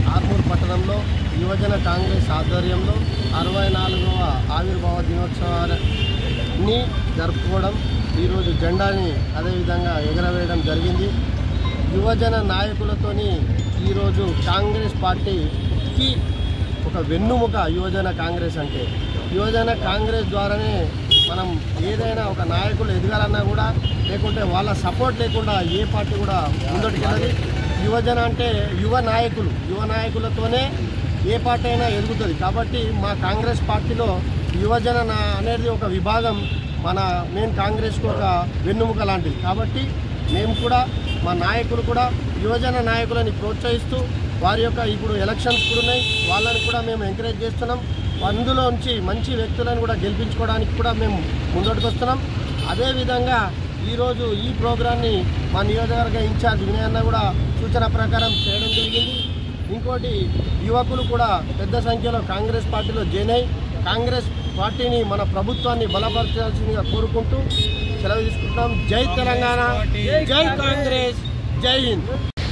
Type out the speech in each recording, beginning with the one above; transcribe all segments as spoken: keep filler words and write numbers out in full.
ఆర్మూర్ పట్టణంలో యువజన కాంగ్రెస్ ఆధ్వర్యంలో అరవై నాలుగవ ఆవిర్భావ దినోత్సవాన్ని జరుపుకోవడం, ఈరోజు జెండాని అదేవిధంగా ఎగరవేయడం జరిగింది. యువజన నాయకులతోని ఈరోజు కాంగ్రెస్ పార్టీకి ఒక వెన్నుముక యువజన కాంగ్రెస్ అంటే. యువజన కాంగ్రెస్ ద్వారానే మనం ఏదైనా ఒక నాయకులు ఎదగాలన్నా కూడా, లేకుంటే వాళ్ళ సపోర్ట్ లేకుండా ఏ పార్టీ కూడా ముందటికెళ్ళదు. యువజన అంటే యువ నాయకులు, యువ నాయకులతోనే ఏ పార్టీ అయినా ఎదుగుతుంది. కాబట్టి మా కాంగ్రెస్ పార్టీలో యువజన అనేది ఒక విభాగం, మన మెయిన్ కాంగ్రెస్కు ఒక వెన్నుముక లాంటిది. కాబట్టి మేము కూడా, మా నాయకులు కూడా యువజన నాయకులని ప్రోత్సహిస్తూ, వారి యొక్క ఇప్పుడు ఎలక్షన్స్ కూడా ఉన్నాయి, వాళ్ళని కూడా మేము ఎంకరేజ్ చేస్తున్నాం. అందులోంచి మంచి వ్యక్తులను కూడా గెలిపించుకోవడానికి కూడా మేము ముందడుకు వస్తున్నాం. అదేవిధంగా ఈరోజు ఈ ప్రోగ్రాన్ని మా నియోజకవర్గ ఇన్ఛార్జ్ వినయన్న కూడా సూచన ప్రకారం చేయడం జరిగింది. ఇంకోటి, యువకులు కూడా పెద్ద సంఖ్యలో కాంగ్రెస్ పార్టీలో జాయిన్ అయ్యి కాంగ్రెస్ పార్టీని, మన ప్రభుత్వాన్ని బలపరచాల్సిందిగా కోరుకుంటూ సెలవు తీసుకుంటున్నాం. జై తెలంగాణ, జై కాంగ్రెస్, జై హింద్.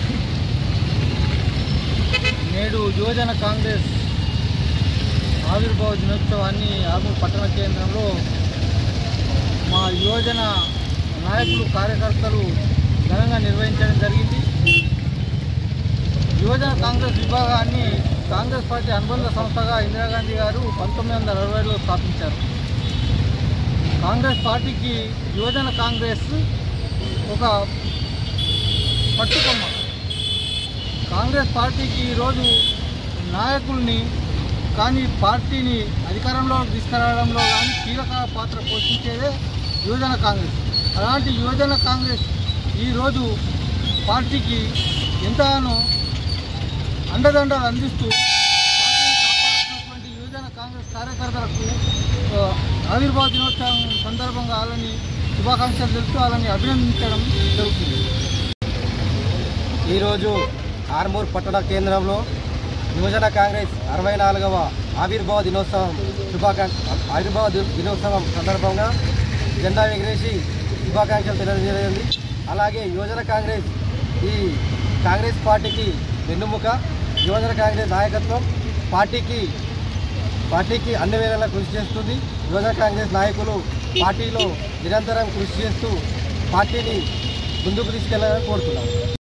నేడు యువజన కాంగ్రెస్ ఆవిర్భావ దినోత్సవాన్ని ఆర్మూర్ పట్టణ కేంద్రంలో మా యువజన నాయకులు, కార్యకర్తలు ఘనంగా నిర్వహించడం జరిగింది. యువజన కాంగ్రెస్ విభాగాన్ని కాంగ్రెస్ పార్టీ అనుబంధ సంస్థగా ఇందిరాగాంధీ గారు పంతొమ్మిది వందల అరవైలో స్థాపించారు. కాంగ్రెస్ పార్టీకి యువజన కాంగ్రెస్ ఒక పట్టుకొమ్మ. కాంగ్రెస్ పార్టీకి ఈరోజు నాయకుల్ని కానీ పార్టీని అధికారంలో తీసుకురావడంలో కానీ కీలక పాత్ర పోషించేదే యువజన కాంగ్రెస్. అలాంటి యువజన కాంగ్రెస్ ఈరోజు పార్టీకి ఎంతగానో అండదండలు అందిస్తూ పార్టీని కాపాడుతున్నటువంటి యువజన కాంగ్రెస్ కార్యకర్తలకు ఆవిర్భావ దినోత్సవం సందర్భంగా వాళ్ళని శుభాకాంక్షలు తెలుస్తూ వాళ్ళని అభినందించడం జరుగుతుంది. ఈరోజు ఆర్మూర్ పట్టణ కేంద్రంలో యువజన కాంగ్రెస్ అరవై నాలుగవ ఆవిర్భావ దినోత్సవం శుభాకాంక్ష ఆవిర్భావ దినోత్సవం సందర్భంగా జెండా ఎగిరేసి శుభాకాంక్షలు తెలియజేయడం. అలాగే యువజన కాంగ్రెస్ ఈ కాంగ్రెస్ పార్టీకి వెన్నుముక. యువజన కాంగ్రెస్ నాయకత్వం పార్టీకి పార్టీకి అన్ని వేళలా కృషి చేస్తుంది. యువజన కాంగ్రెస్ నాయకులు పార్టీలో నిరంతరం కృషి చేస్తూ పార్టీని ముందుకు తీసుకెళ్లాలని కోరుతున్నాం.